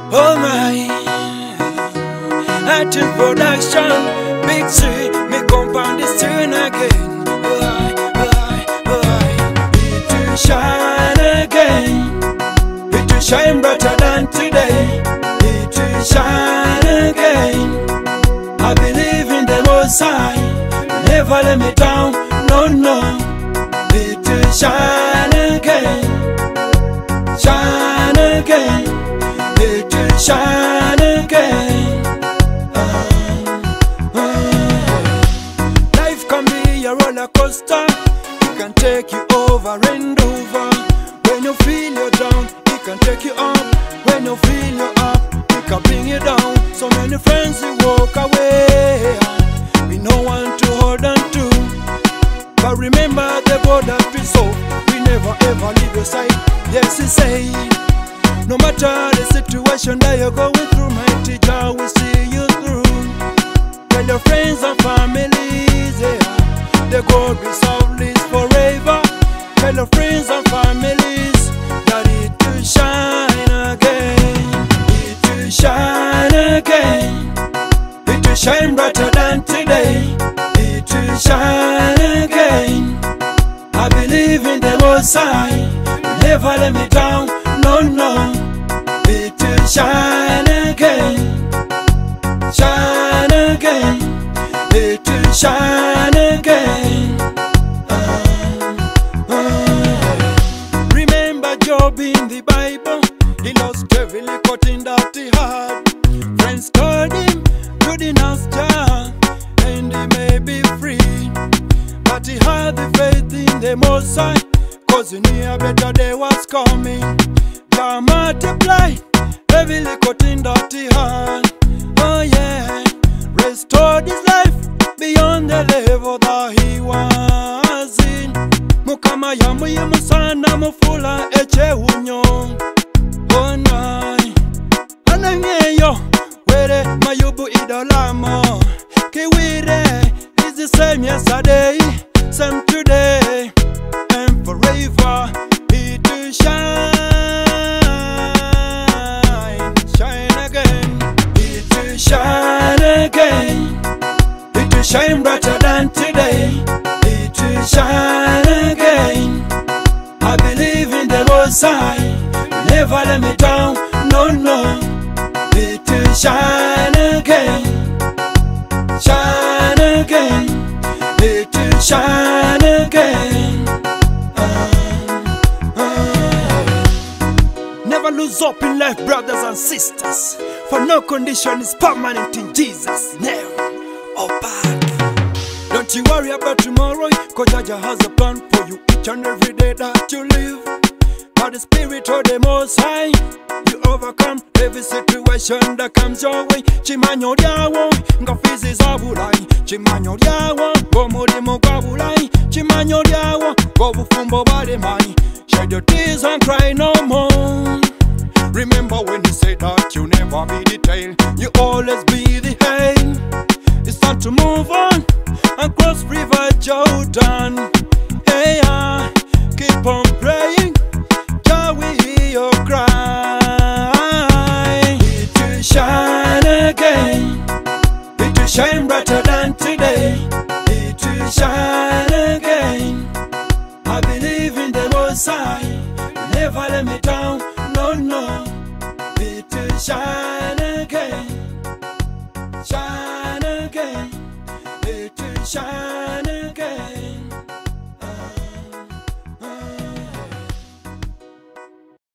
Oh my, Active Production, Big C, me compound this tune again. It will shine again. It will shine brighter than today. It will shine again. I believe in the Most High. Never let me down, no, no. It will shine again. Shine again. It will shine again. Life can be a roller coaster. It can take you over and over. When you feel you're down, it can take you up. When you feel you're up, it can bring you down. So many friends will walk away with no one to hold on to. But remember the God that we serve, we never ever leave your side. Yes, He said, no matter the situation that you're going through, mighty Jah will see you through. Tell your friends and families, yeah, the God will solve this forever. Tell your friends and families that it will shine again. It will shine again. It will shine brighter than today. It will shine again. I believe in the Most High. Never let me down, no, no. It will shine again. Shine again. It will shine again. Remember Job in the Bible. He lost heavily caught in that he had. Friends told him to denounce Jah and he may be free. But he had the faith in the Most High, cause he knew a better day was coming. Jah multiply heavily caught in that he had. Oh yeah, restored his life beyond the level that he was in. Mukama yamuye musana mufula eche unyo. Oh nai anangeyo were mayubu idolamo. Kiwire is the same yesterday, same today, and forever. It will shine, shine again. It will shine again. It will shine brighter than today. It will shine again. I believe in the Most High. Never let me down, no, no. It will shine again. Shine again. It will shine again. Never lose hope in life, brothers and sisters, for no condition is permanent in Jesus' name. Oh, bad. Don't you worry about tomorrow, cause Jah has a plan for you each and every day that you live. By the Spirit of the Most High, you overcome every situation that comes your way. Chimanyo diawo, ngafizi zabulai. Chimanyo diawo, gomodi mokabulai. Chimanyo diawo, gobufumbo bademai. Shed your tears and cry no more. Remember when He said that you never be the tail, you always be the head. It's time to move on and cross River Jordan. Hey, keep on praying. Jah will hear your cry. It will shine again. It will shine brighter than today. It will shine again. I believe in the Most High. Never let me down, no, no. It will shine again. Shine again. It will shine.